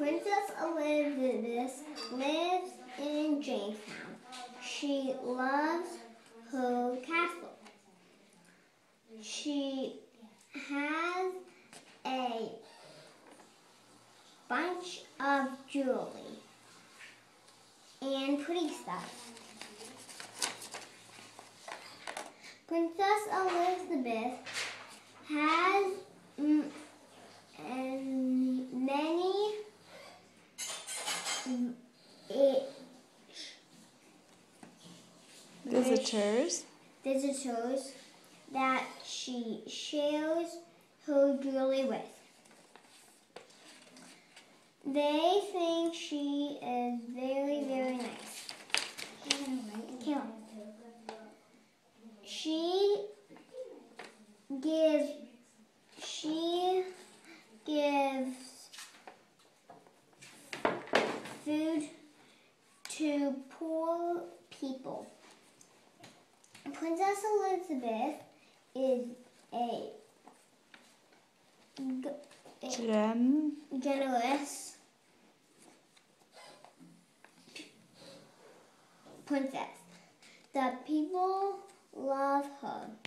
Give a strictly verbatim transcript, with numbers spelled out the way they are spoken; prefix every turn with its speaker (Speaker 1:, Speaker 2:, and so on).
Speaker 1: Princess Elizabeth lives in Jamestown. She loves her castle. She has a bunch of jewelry and pretty stuff. Princess Elizabeth has mm, and many it,
Speaker 2: visitors
Speaker 1: visitors that she shares her jewelry with. They think she is very, very nice. Kayla. She gives she gives food to poor people. Princess Elizabeth is a
Speaker 2: gem
Speaker 1: generous princess. The people love her.